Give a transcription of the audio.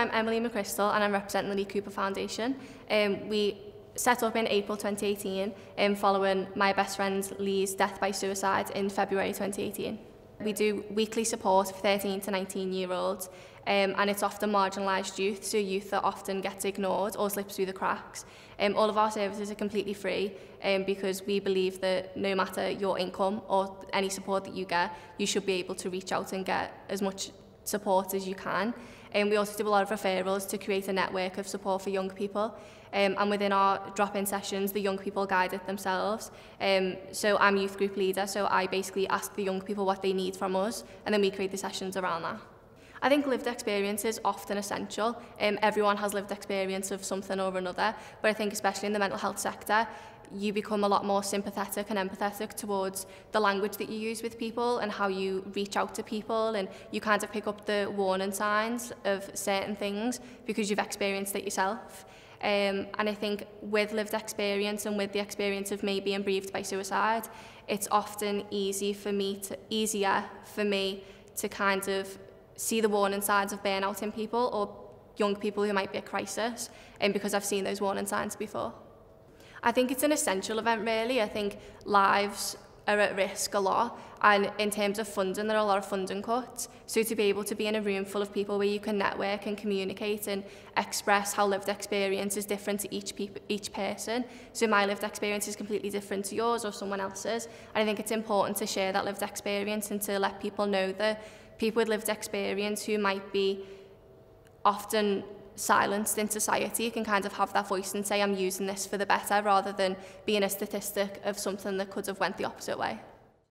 I'm Emily McChrystal and I'm representing the Lee Cooper Foundation. We set up in April 2018 following my best friend Lee's death by suicide in February 2018. We do weekly support for 13 to 19-year-olds and it's often marginalised youth, so youth that often gets ignored or slips through the cracks. All of our services are completely free because we believe that no matter your income or any support that you get, you should be able to reach out and get as much support as you can. We also do a lot of referrals to create a network of support for young people. And within our drop-in sessions, the young people guide it themselves. So I'm youth group leader, so I basically ask the young people what they need from us, and then we create the sessions around that. I think lived experience is often essential. Everyone has lived experience of something or another, but I think especially in the mental health sector, you become a lot more sympathetic and empathetic towards the language that you use with people and how you reach out to people, and you kind of pick up the warning signs of certain things because you've experienced it yourself. And I think with lived experience and with the experience of me being bereaved by suicide, it's often easier for me to kind of see the warning signs of burnout in people or young people who might be at crisis, and because I've seen those warning signs before. I think it's an essential event really. I think lives are at risk a lot, and in terms of funding, there are a lot of funding cuts. So to be able to be in a room full of people where you can network and communicate and express how lived experience is different to each person. So my lived experience is completely different to yours or someone else's. And I think it's important to share that lived experience and to let people know that people with lived experience who might be often silenced in society can kind of have that voice and say, I'm using this for the better, rather than being a statistic of something that could have went the opposite way.